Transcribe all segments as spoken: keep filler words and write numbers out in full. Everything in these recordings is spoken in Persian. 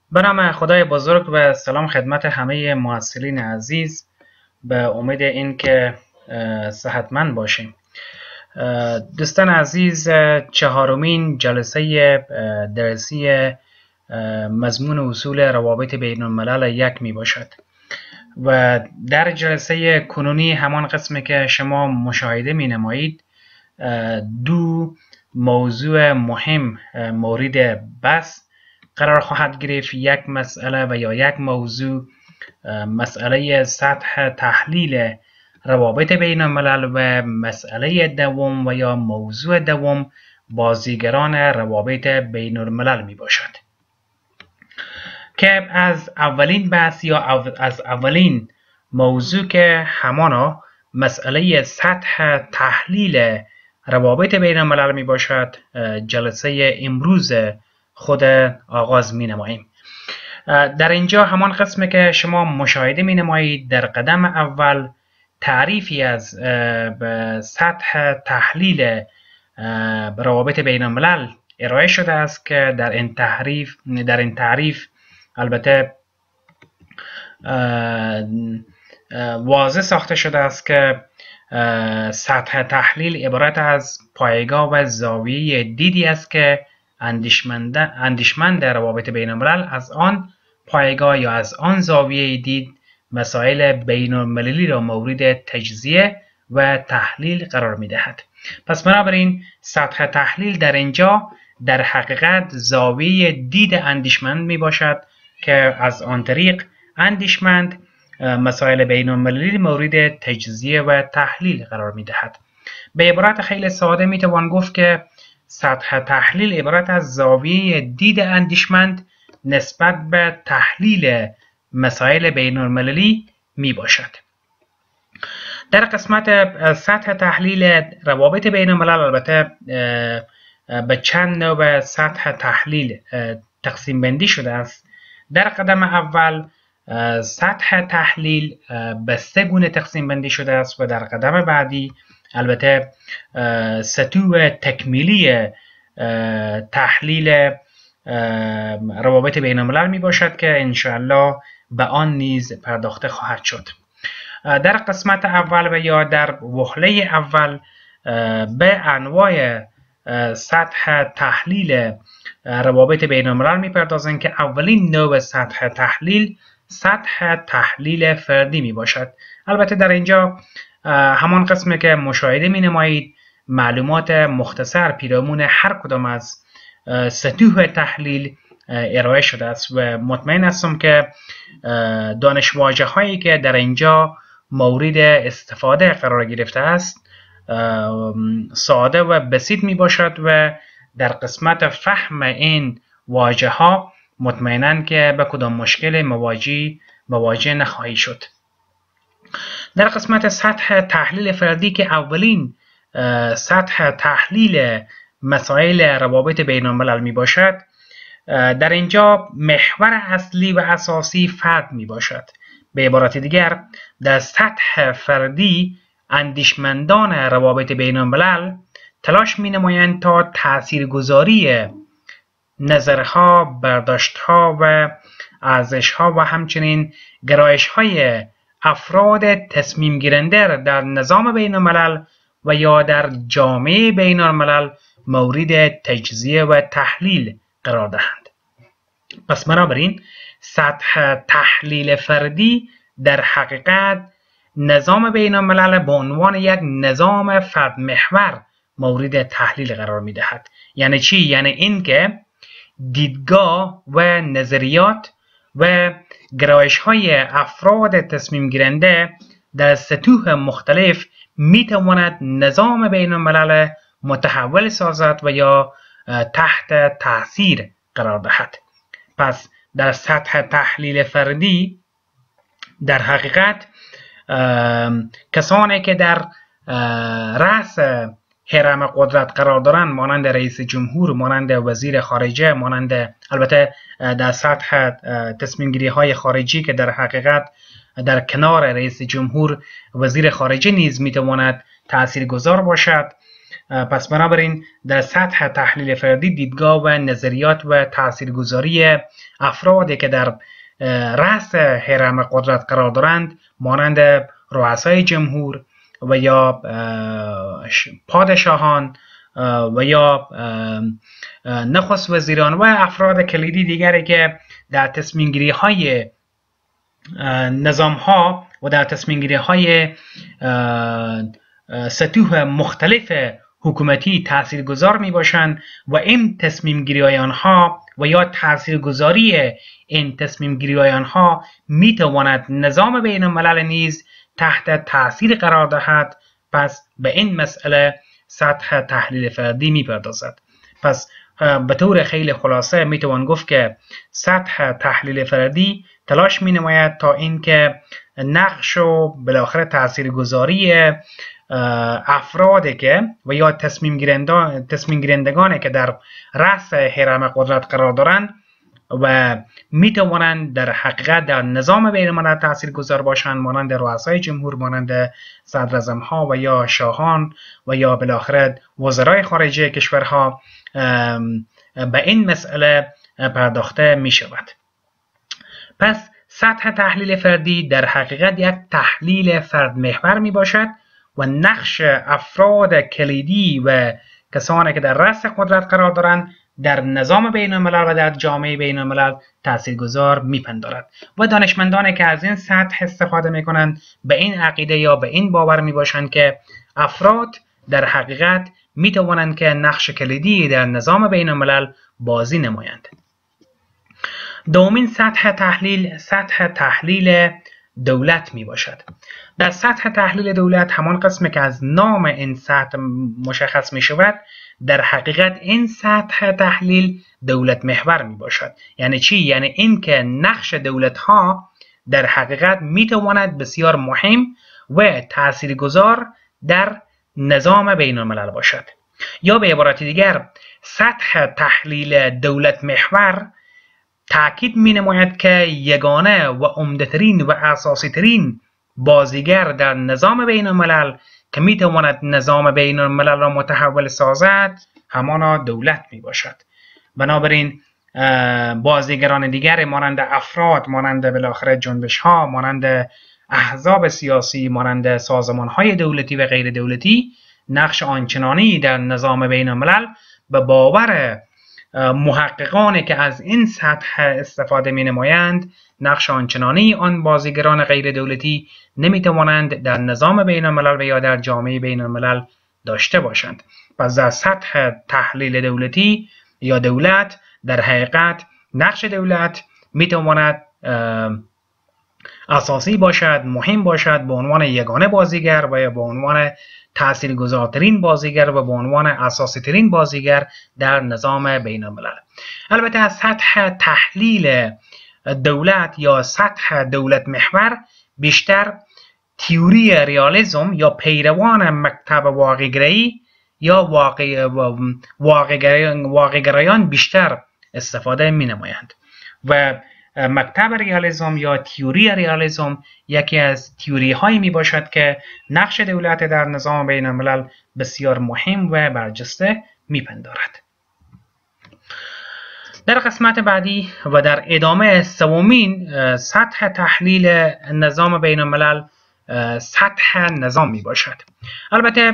به نام خدای بزرگ و سلام خدمت همه محصلین عزیز. به امید اینکه صحتمند باشیم. دوستان عزیز، چهارمین جلسه درسی مضمون اصول روابط بین الملل یک می باشد و در جلسه کنونی همان قسمی که شما مشاهده می نمایید دو موضوع مهم مورد بحث قرار خواهد گرفت. یک مسئله و یا یک موضوع مسئله سطح تحلیل روابط بین الملل و مسئله دوم و یا موضوع دوم بازیگران روابط بین الملل می باشد که از اولین بحث یا از اولین موضوع که همانا مسئله سطح تحلیل روابط بین الملل می باشد جلسه امروز خود آغاز می نماییم. در اینجا همان قسمی که شما مشاهده می نمایید در قدم اول تعریفی از سطح تحلیل روابط بین الملل ارائه شده است که در این تعریف در این تعریف البته واضح ساخته شده است که سطح تحلیل عبارت از پایگاه و زاویه دیدی است که اندیشمند اندیشمند روابط بین الملل از آن پایگاه یا از آن زاویه دید مسائل بین المللی را مورد تجزیه و تحلیل قرار می دهد. پس بنابراین سطح تحلیل در اینجا در حقیقت زاویه دید اندیشمند می باشد که از آن طریق اندیشمند مسائل بین المللی مورد تجزیه و تحلیل قرار می دهد. به عبارت خیلی ساده می توان گفت که سطح تحلیل عبارت از زاویه دید اندیشمند نسبت به تحلیل مسائل بین المللی می باشد. در قسمت سطح تحلیل روابط بین الملل البته به چند نوع سطح تحلیل تقسیم بندی شده است. در قدم اول سطح تحلیل به سه گونه تقسیم بندی شده است و در قدم بعدی البته سطوح تکمیلی تحلیل روابط بین الملل می باشد که انشاءالله به آن نیز پرداخته خواهد شد. در قسمت اول و یا در وهله اول به انواع سطح تحلیل روابط بین الملل می پردازند که اولین نوع سطح تحلیل سطح تحلیل فردی می باشد. البته در اینجا همان قسمی که مشاهده می نمایید معلومات مختصر پیرامون هر کدام از سطوح تحلیل ارائه شده است و مطمئن هستم که دانش واژه هایی که در اینجا مورد استفاده قرار گرفته است ساده و بسیط می باشد و در قسمت فهم این واژه ها مطمئناً که به کدام مشکل مواجه مواجه نخواهی شد. در قسمت سطح تحلیل فردی که اولین سطح تحلیل مسائل روابط بین الملل می باشد، در اینجا محور اصلی و اساسی فرد می باشد. به عبارت دیگر در سطح فردی اندیشمندان روابط بین الملل تلاش می نمایند تا تاثیرگذاری نظرها، برداشتها و ارزشها و همچنین گرایش‌های افراد تصمیم گیرنده در نظام بین الملل و یا در جامعه بین الملل مورد تجزیه و تحلیل قرار دهند. پس بنابراین سطح تحلیل فردی در حقیقت نظام بین الملل به عنوان یک نظام فرد محور مورد تحلیل قرار می دهد. یعنی چی؟ یعنی اینکه دیدگاه و نظریات و گرایش های افراد تصمیم گیرنده در سطوح مختلف می تواند نظام بین الملل متحول سازد و یا تحت تاثیر قرار دهد. پس در سطح تحلیل فردی در حقیقت کسانی که در رأس هرم قدرت قرار دارند مانند رئیس جمهور، مانند وزیر خارجه، مانند البته در سطح تصمیم گیری های خارجی که در حقیقت در کنار رئیس جمهور وزیر خارجه نیز میتواند تاثیرگذار باشد. پس بنابراین در سطح تحلیل فردی دیدگاه و نظریات و تاثیرگذاری افرادی که در رأس هرم قدرت قرار دارند مانند رؤسای جمهور و یا پادشاهان و یا نخست وزیران و افراد کلیدی دیگری که در تصمیم گیری های نظام ها و در تصمیم گیری های سطوح مختلف حکومتی تاثیرگذار می باشند و این تصمیم گیری های آنها و یا تاثیرگذاری این تصمیم گیری های آنها می تواند نظام بین الملل نیز تحت تاثیر قرار دهد. پس به این مسئله سطح تحلیل فردی می پردازد. پس به طور خیلی خلاصه می توان گفت که سطح تحلیل فردی تلاش می نماید تا اینکه نقش و بالاخره تاثیرگذاری افرادی که و یا تصمیم گیرندگان تصمیم گیرندگانی که در رأس هرم قدرت قرار دارند و می توانند در حقیقت در نظام بین الملل تاثیرگذار باشند، مانند رؤسای جمهور، مانند صدراعظم ها و یا شاهان و یا بالاخره وزرای خارجه کشورها به این مسئله پرداخته می شود. پس سطح تحلیل فردی در حقیقت یک تحلیل فرد محور می باشد و نقش افراد کلیدی و کسانی که در رأس قدرت قرار دارند در نظام بین الملل و در جامعه بین الملل تاثیرگذار میپندارد و دانشمندانی که از این سطح استفاده میکنند به این عقیده یا به این باور میباشند که افراد در حقیقت میتوانند که نقش کلیدی در نظام بین الملل بازی نمایند. دومین سطح تحلیل سطح تحلیل دولت می باشد. در سطح تحلیل دولت، همان قسمی که از نام این سطح مشخص می شود، در حقیقت این سطح تحلیل دولت محور می باشد. یعنی چی؟ یعنی این که نقش دولت ها در حقیقت می تواند بسیار مهم و تاثیرگذار در نظام بین الملل باشد. یا به عبارت دیگر، سطح تحلیل دولت محور تأکید می نماید که یگانه و عمده‌ترین و اساسی ترین بازیگر در نظام بین الملل که می تواند نظام بین الملل را متحول سازد همانا دولت می باشد. بنابراین بازیگران دیگر مانند افراد، مانند بالاخره جنبش ها، مانند احزاب سیاسی، مانند سازمان های دولتی و غیر دولتی نقش آنچنانی در نظام بین الملل به باور محققانی که از این سطح استفاده می نمایند نقش آنچنانی آن بازیگران غیر دولتی نمی توانند در نظام بین الملل و یا در جامعه بین الملل داشته باشند. پس در سطح تحلیل دولتی یا دولت در حقیقت نقش دولت می تواند اساسی باشد، مهم باشد، به عنوان یگانه بازیگر و یا به عنوان تاثیرگذارترین بازیگر و به عنوان اساسی ترین بازیگر در نظام بین الملل. البته از سطح تحلیل دولت یا سطح دولت محور بیشتر تئوری ریالیسم یا پیروان مکتب واقع‌گرایی یا واقع واقع‌گرایان بیشتر استفاده می نمایند و مکتب ریالیسم یا تئوری ریالیسم یکی از تئوری هایی می باشد که نقش دولت در نظام بین الملل بسیار مهم و برجسته می پندارد. در قسمت بعدی و در ادامه سومین سطح تحلیل نظام بین الملل سطح نظام می باشد. البته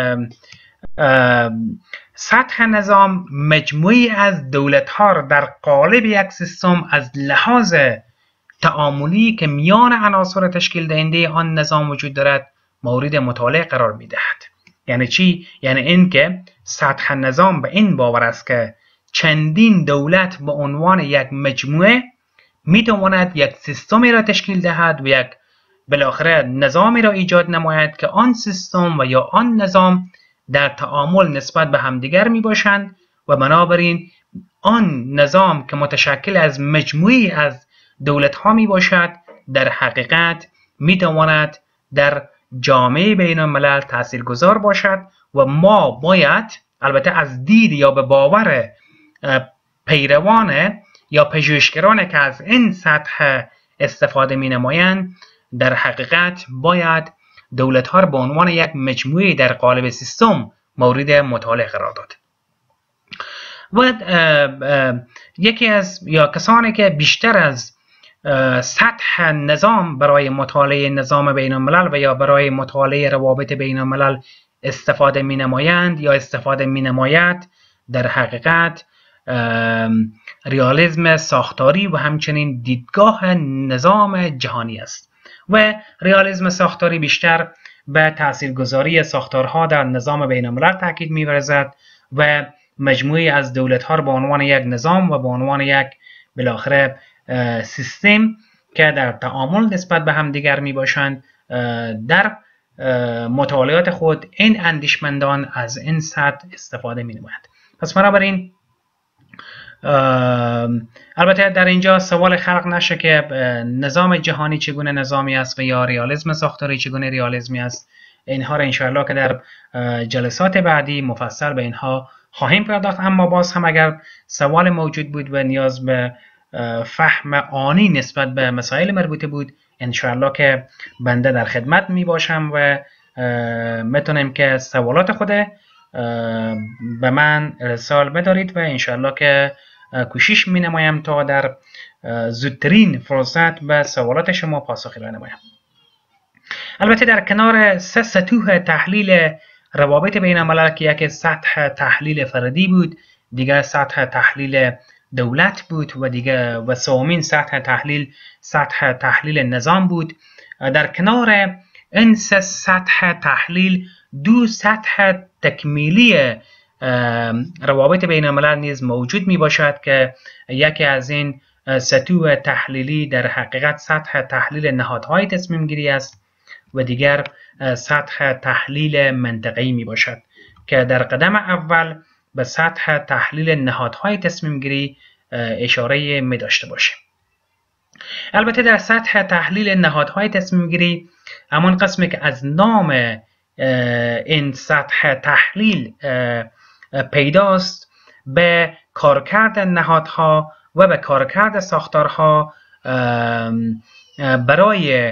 سطح نظام مجموعی از دولت‌ها را در قالب یک سیستم از لحاظ تعاملی که میان عناصر تشکیل دهنده آن نظام وجود دارد مورد مطالعه قرار می‌دهد. یعنی چی؟ یعنی اینکه سطح نظام به این باور است که چندین دولت به عنوان یک مجموعه می‌تواند یک سیستمی را تشکیل دهد و یک بالاخره نظامی را ایجاد نماید که آن سیستم و یا آن نظام در تعامل نسبت به همدیگر می باشند و بنابراین آن نظام که متشکل از مجموعی از دولت ها می باشد در حقیقت می تواند در جامعه بین الملل تاثیرگذار باشد و ما باید البته از دید یا به باور پیروان یا پژوهشگران که از این سطح استفاده می نمایند در حقیقت باید دولت ها را به عنوان یک مجموعه در قالب سیستم مورد مطالعه قرار داد. و یکی از یا کسانی که بیشتر از سطح نظام برای مطالعه نظام بین الملل و یا برای مطالعه روابط بین الملل استفاده می نمایند یا استفاده می نماید در حقیقت ریالیسم ساختاری و همچنین دیدگاه نظام جهانی است و ریالیسم ساختاری بیشتر به تاثیرگذاری ساختارها در نظام بین الملل تاکید می ورزد و مجموعی از دولت‌ها به عنوان یک نظام و به عنوان یک بالاخره سیستم که در تعامل نسبت به هم دیگر می باشند در مطالعات خود این اندیشمندان از این سطح استفاده می نمایند. پس بنابراین البته در اینجا سوال خلق نشه که نظام جهانی چگونه نظامی است و یا ریالیسم ساختاری چگونه ریالیسمی است. اینها را انشاءالله که در جلسات بعدی مفصل به اینها خواهیم پرداخت. اما باز هم اگر سوال موجود بود و نیاز به فهم آنی نسبت به مسائل مربوطه بود، انشاءالله که بنده در خدمت می باشم و میتونم که سوالات خود به من ارسال بدارید و انشاءالله که کوشش می نمایم تا در زودترین فرصت به سوالات شما پاسخی بنمایم. البته در کنار سه سطوح تحلیل روابط بین الملل که یک سطح تحلیل فردی بود، دیگر سطح تحلیل دولت بود و دیگه و سومین سطح تحلیل سطح تحلیل نظام بود، در کنار این سه سطح تحلیل دو سطح تکمیلی روابط بین الملل نیز موجود می باشد که یکی از این سطوح تحلیلی در حقیقت سطح تحلیل نهادهای تصمیم گیری است و دیگر سطح تحلیل منطقه‌ای می باشد که در قدم اول به سطح تحلیل نهادهای تصمیم گیری اشاره می داشته باشه. البته در سطح تحلیل نهادهای تصمیم گیری همون قسمی که از نام این سطح تحلیل پیداست به کارکرد نهادها و به کارکرد ساختارها برای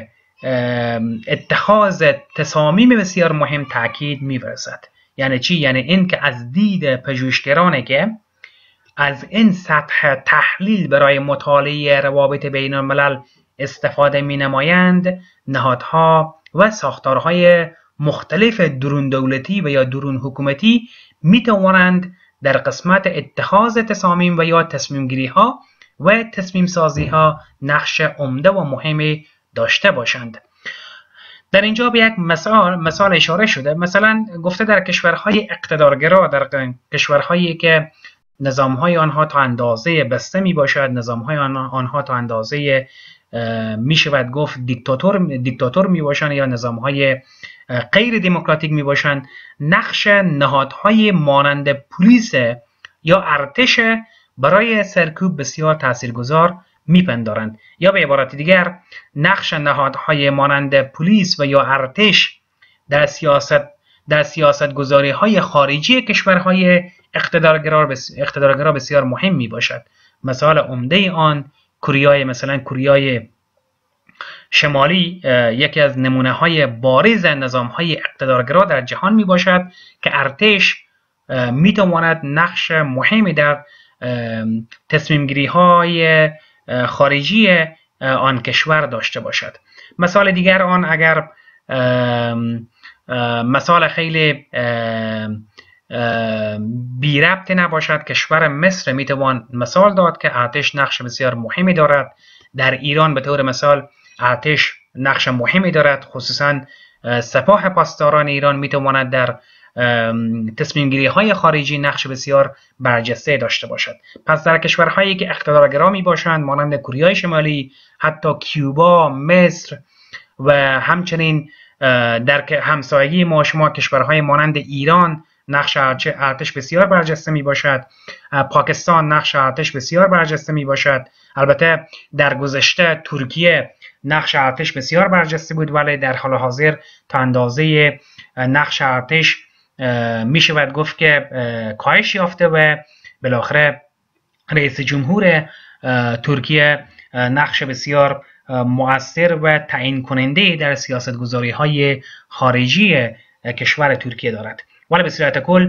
اتخاذ تصامیم بسیار مهم تاکید می‌ورزد. یعنی چی؟ یعنی این که از دید پژوهشگرانی که از این سطح تحلیل برای مطالعه روابط بین الملل استفاده می نمایند، نهادها و ساختارهای مختلف درون دولتی و یا درون حکومتی می توانند در قسمت اتخاذ تصامیم و یا تصمیم گیری ها و تصمیم سازی ها نقش عمده و مهمی داشته باشند. در اینجا به یک مثال مثال اشاره شده. مثلا گفته در کشورهای اقتدارگرا، در کشورهایی که نظامهای آنها تا اندازه بسته می باشد، نظامهای آنها تا اندازه می شود گفت دیکتاتور دیکتاتور می باشند یا نظامهای غیر دموکراتیک می باشند، نقش نهادهای مانند پلیس یا ارتش برای سرکوب بسیار تاثیرگذار میپندارند. یا به عبارت دیگر نقش نهادهای مانند پلیس و یا ارتش در سیاست در سیاست گذاری های خارجی کشورهای اقتدارگرا بس اقتدارگرا بسیار مهم می باشد. مثال عمده آن کره مثلا کره شمالی یکی از نمونه های بارز نظام های اقتدارگرا در جهان می باشد که ارتش می تواند نقش مهمی در تصمیم گیری های خارجی آن کشور داشته باشد. مثال دیگر آن اگر مثال خیلی بی ربط نباشد، کشور مصر می توان مثال داد که ارتش نقش بسیار مهمی دارد. در ایران به طور مثال ارتش نقش مهمی دارد، خصوصا سپاه پاسداران ایران می تواند در تصمیم گیری های خارجی نقش بسیار برجسته داشته باشد. پس در کشورهایی که اقتدارگرا می باشند مانند کره شمالی، حتی کیوبا، مصر و همچنین در همسایگی ما شما کشورهای مانند ایران نقش ارتش بسیار برجسته می باشد. پاکستان نقش ارتش بسیار برجسته می باشد. البته در گذشته ترکیه نقش ارتش بسیار برجسته بود، ولی در حال حاضر تا اندازه نقش ارتش می شود گفت که کاهش یافته و بالاخره رئیس جمهور ترکیه نقش بسیار مؤثر و تعیین کننده در سیاست گذاری های خارجی کشور ترکیه دارد. ولی به صورت کل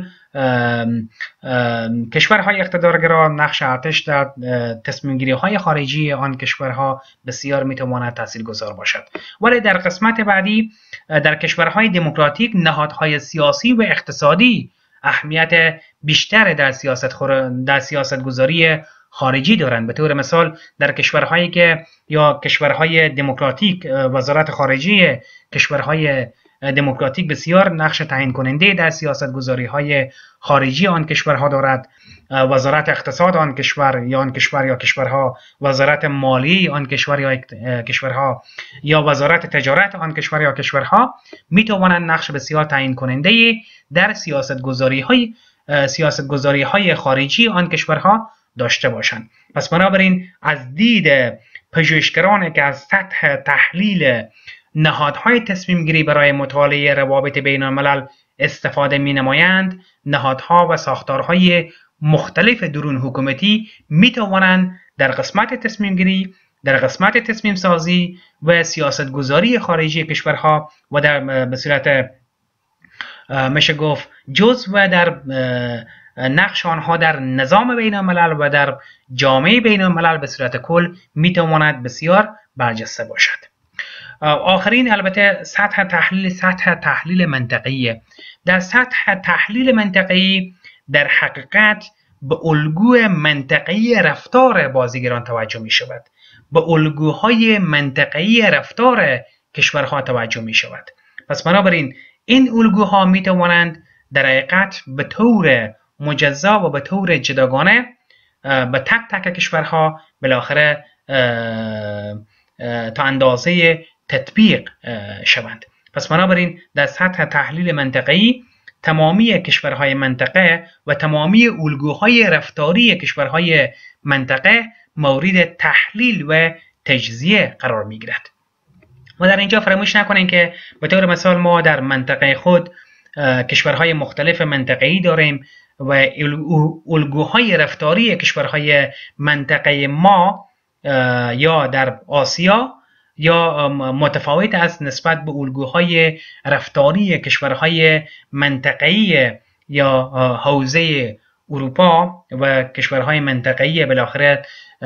کشورهای اقتدارگرا نقش ارتش در تصمیم گیری های خارجی آن کشورها بسیار میتواند تاثیرگذار باشد. ولی در قسمت بعدی در کشورهای دموکراتیک نهادهای سیاسی و اقتصادی اهمیت بیشتر در سیاست خور... در سیاست گذاری خارجی دارند. به طور مثال در کشورهایی که یا کشورهای دموکراتیک وزارت خارجه کشورهای دموکراتیک بسیار نقش تعیین کننده در سیاست گذاری های خارجی آن کشورها دارد. وزارت اقتصاد آن کشور یا آن کشور یا کشورها، وزارت مالی آن کشور یا کشورها، یا وزارت تجارت آن کشور یا کشورها می توانند نقش بسیار تعیین کننده در سیاست گذاری های سیاست گذاری های خارجی آن کشورها داشته باشند. پس بنابراین از دید پژوهشگران که از سطح تحلیل نهادهای تصمیم گیری برای مطالعه روابط بین الملل استفاده می نمایند، نهادها و ساختارهای مختلف درون حکومتی می توانند در قسمت تصمیم گیری، در قسمت تصمیم سازی و سیاست گذاری خارجی کشورها و در به صورت میشه گفت جزء و در نقش آنها در نظام بین الملل و در جامعه بین الملل به صورت کل می تواند بسیار برجسته باشد. آخرین البته سطح تحلیل سطح تحلیل منطقی. در سطح تحلیل منطقی در حقیقت به الگوی منطقی رفتار بازیگران توجه می شود، به الگوهای منطقی رفتار کشورها توجه می شود. پس بنابراین این الگوها می توانند در حقیقت به طور مجزا و به طور جداگانه به تک تک کشورها بالاخره تا اندازه تطبیق شوند. پس بنابراین در سطح تحلیل منطقی تمامی کشورهای منطقه و تمامی الگوهای رفتاری کشورهای منطقه مورد تحلیل و تجزیه قرار می گیرد. و در اینجا فراموش نکنید که به طور مثال ما در منطقه خود کشورهای مختلف منطقه‌ای داریم و الگوهای رفتاری کشورهای منطقه ما یا در آسیا یا متفاوت است نسبت به الگوهای رفتاری کشورهای منطقه‌ای یا حوزه اروپا و کشورهای منطقه‌ای بالاخره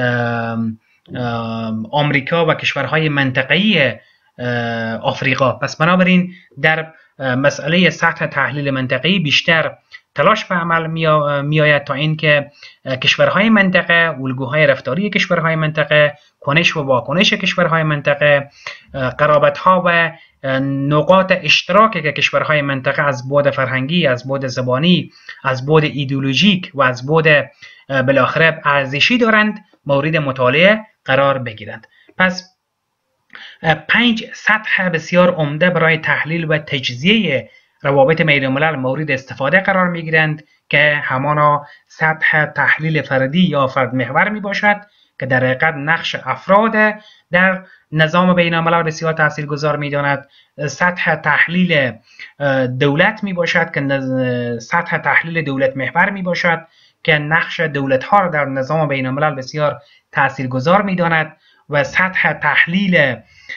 آمریکا و کشورهای منطقه‌ای آفریقا. پس بنابراین در مسئله سطح تحلیل منطقه‌ای بیشتر تلاش به عمل می آید تا اینکه کشورهای منطقه، الگوهای رفتاری کشورهای منطقه، کنش و واکنش کشورهای منطقه، قرابت‌ها و نقاط اشتراک که کشورهای منطقه از بعد فرهنگی، از بعد زبانی، از بعد ایدئولوژیک و از بعد بالاخره ارزشی دارند مورد مطالعه قرار بگیرند. پس پنج سطح بسیار عمده برای تحلیل و تجزیه روابط بین الملل مورد استفاده قرار می گیرند که همانا سطح تحلیل فردی یا فرد محور می باشد که در حقیقت نقش افراد در نظام بین الملل بسیار تاثیرگذار می داند. سطح تحلیل دولت می باشد که سطح تحلیل دولت محور می باشد که نقش دولت ها را در نظام بین الملل بسیار تاثیرگذار می داند و سطح تحلیل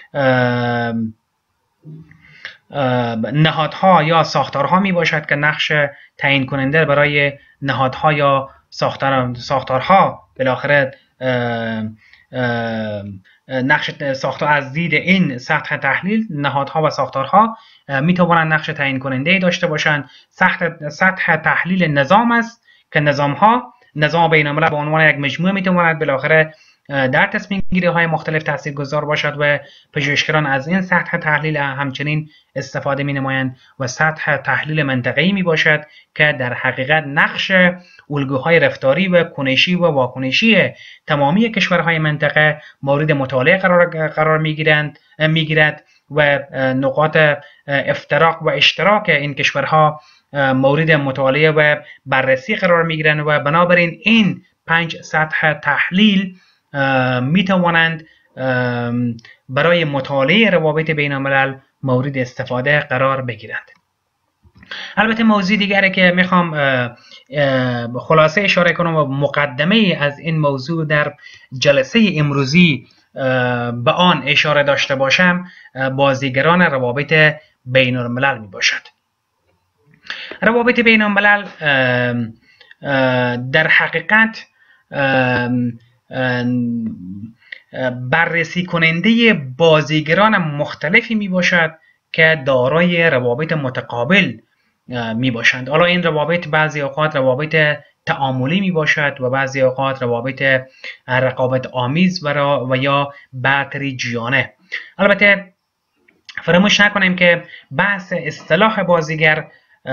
نهادها یا ساختارها می باشد که نقش تعیین کننده برای نهادها یا ساختار ساختارها بالاخره نقش ساختار از دید این سطح تحلیل نهادها و ساختارها می توانند نقش تعیین کننده داشته باشند. سطح سطح تحلیل نظام است که نظامها نظام بین الملل به عنوان یک مجموعه می تواند بالاخره در تصمیم گیری های مختلف تاثیرگذار باشد و پژوهشگران از این سطح تحلیل همچنین استفاده می نمایند. و سطح تحلیل منطقه‌ای می باشد که در حقیقت نقش الگوهای رفتاری و کنشی و واکنشی تمامی کشورهای منطقه مورد مطالعه قرار قرار می گیرند می گیرد و نقاط افتراق و اشتراک این کشورها مورد مطالعه و بررسی قرار می گیرند و بنابراین این پنج سطح تحلیل می توانند برای مطالعه روابط بین الملل مورد استفاده قرار بگیرند. البته موضوع دیگری که میخوام خلاصه اشاره کنم و مقدمه از این موضوع در جلسه امروزی به آن اشاره داشته باشم بازیگران روابط بین الملل می باشد. روابط بین الملل در حقیقت بررسی کننده بازیگران مختلفی می باشد که دارای روابط متقابل می باشند. حالا این روابط بعضی اوقات روابط تعاملی می باشد و بعضی اوقات روابط رقابت آمیز و, و یا برتری جویانه. البته فراموش نکنیم که بحث اصطلاح بازیگر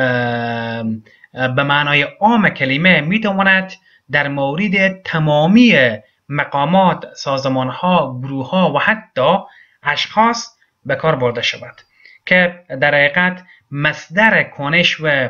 به معنای عام کلمه می تواند در مورد تمامی مقامات، سازمانها، گروهها و حتی اشخاص به کار برده شود که در حقیقت مصدر کنش و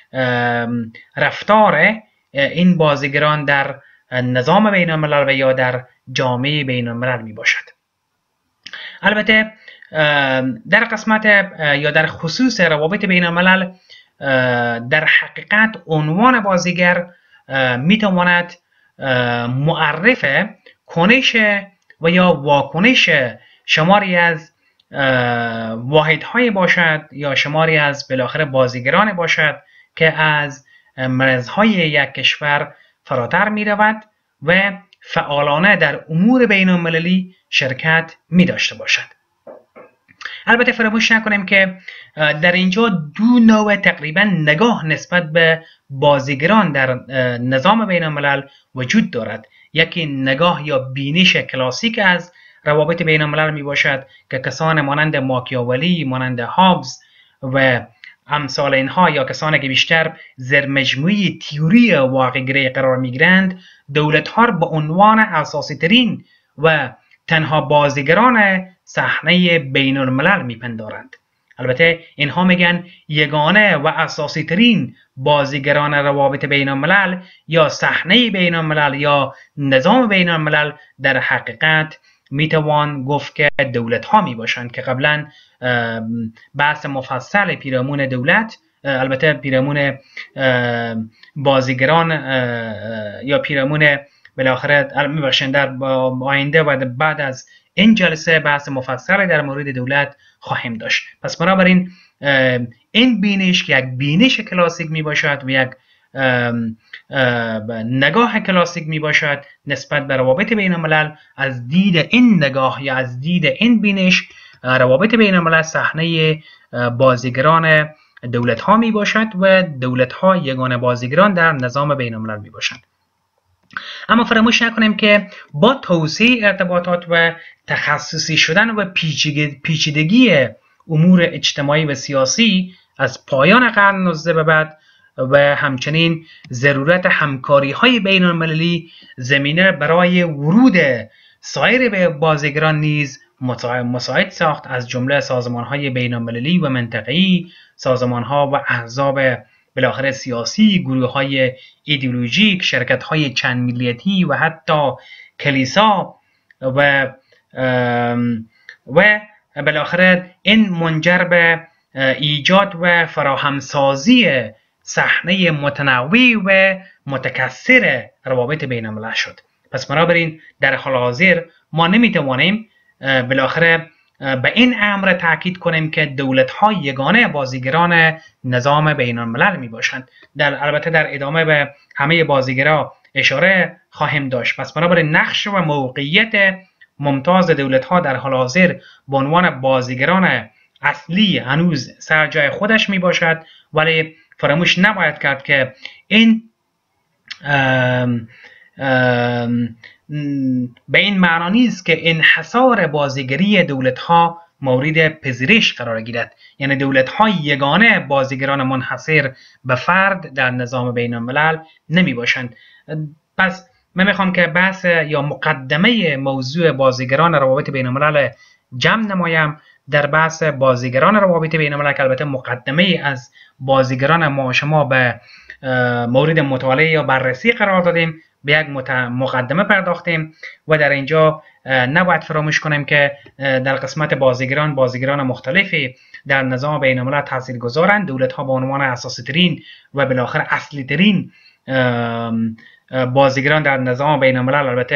رفتار این بازیگران در نظام بین الملل و یا در جامعه بین الملل می باشد. البته در قسمت یا در خصوص روابط بین الملل در حقیقت عنوان بازیگر می تواند معرف کنش و یا واکنش شماری از واحدهای باشد یا شماری از بالاخره بازیگران باشد که از مرزهای یک کشور فراتر می رود و فعالانه در امور بین المللی شرکت می داشته باشد. البته فراموش نکنیم که در اینجا دو نوع تقریبا نگاه نسبت به بازیگران در نظام بین الملل وجود دارد. یکی نگاه یا بینش کلاسیک از روابط بین الملل می باشد که کسان مانند ماکیاولی، مانند هابز و امثال اینها یا کسانی که بیشتر زیر مجموعه تئوری واقع‌گرایی قرار می گیرند دولت‌ها را به عنوان اساسی ترین و تنها بازیگران صحنه بین الملل میپندارند. البته اینها میگن یگانه و اساسی ترین بازیگران روابط بین الملل یا صحنه بین الملل یا نظام بین الملل در حقیقت میتوان گفت که دولت ها می باشند که قبلا بحث مفصل پیرامون دولت، البته پیرامون بازیگران یا پیرامون بالاخره میباشند در آینده و بعد از این جلسه بحث مفصل در مورد دولت خواهیم داشت. پس بنابراین این بینش که یک بینش کلاسیک می باشد و یک نگاه کلاسیک می باشد نسبت به روابط بین الملل، از دید این نگاه یا از دید این بینش روابط بین الملل صحنه بازیگران دولت ها می باشد و دولت ها یگانه بازیگران در نظام بین الملل می باشند. اما فراموش نکنیم که با توسعه ارتباطات و تخصصی شدن و پیچیدگی امور اجتماعی و سیاسی از پایان قرن نوزدهم به بعد و همچنین ضرورت همکاری های بین المللی زمینه برای ورود سایر بازیگران نیز مساعد ساخت، از جمله سازمان های بین المللی و منطقه‌ای، سازمان ها و احزاب بالاخره سیاسی، گروه های ایدئولوژیک، شرکت های چند ملیتی و حتی کلیسا و و بالاخره این منجر به ایجاد و فراهمسازی صحنه متنوع و متکثر روابط بین الملل شد. پس بنابراین در حال حاضر ما نمیتوانیم بالاخره به این امر تاکید کنیم که دولت‌ها یگانه بازیگران نظام بین الملل می باشند. در البته در ادامه به همه بازیگرا اشاره خواهیم داشت. پس بنابراین نقش و موقعیت ممتاز دولت‌ها در حال حاضر به عنوان بازیگران اصلی هنوز سر جای خودش می باشد، ولی فراموش نباید کرد که این ام ام به این معنا نیست که انحصار بازیگری دولت‌ها مورد پذیرش قرار گیرد. یعنی دولت‌ها یگانه بازیگران منحصر به فرد در نظام بین الملل نمی باشند. پس من میخوام که بحث یا مقدمه موضوع بازیگران روابط بین الملل جمع نمایم در بحث بازیگران روابط بین الملل که البته مقدمه از بازیگران ما شما به مورد مطالعه یا بررسی قرار دادیم، به یک مقدمه پرداختیم و در اینجا نباید فراموش کنیم که در قسمت بازیگران بازیگران مختلفی در نظام بین الملل تاثیرگذارند. دولت‌ها به عنوان اساسی ترین و بالاخره اصلی ترین بازیگران در نظام بین الملل البته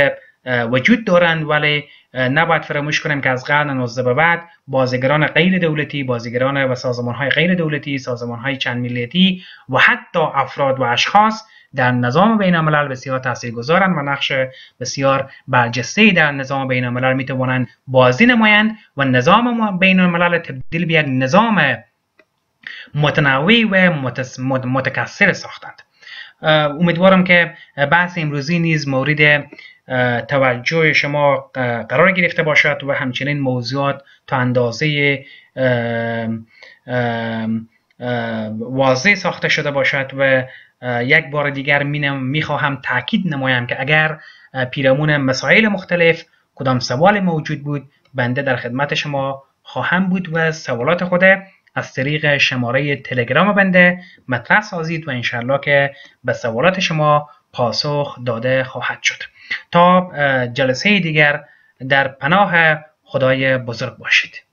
وجود دارند، ولی نباید فراموش کنیم که از قرن نوزده به بعد بازیگران غیر دولتی، بازیگران و سازمان‌های غیر دولتی، سازمان‌های چند ملیتی و حتی افراد و اشخاص در نظام بین الملل بسیار تاثیرگذارند و نقش بسیار برجسته‌ای در نظام بین الملل میتوانند بازی نمایند و نظام بین الملل تبدیل به یک نظام متنوع و متکثر ساختند. امیدوارم که بحث امروزی نیز مورد توجه شما قرار گرفته باشد و همچنین موضوعات تا اندازه واضح ساخته شده باشد و یک بار دیگر میخواهم تاکید نمایم که اگر پیرامون مسائل مختلف کدام سوال موجود بود، بنده در خدمت شما خواهم بود و سوالات خود از طریق شماره تلگرام بنده مطرح سازید و انشالله که به سوالات شما پاسخ داده خواهد شد. تا جلسه دیگر در پناه خدای بزرگ باشید.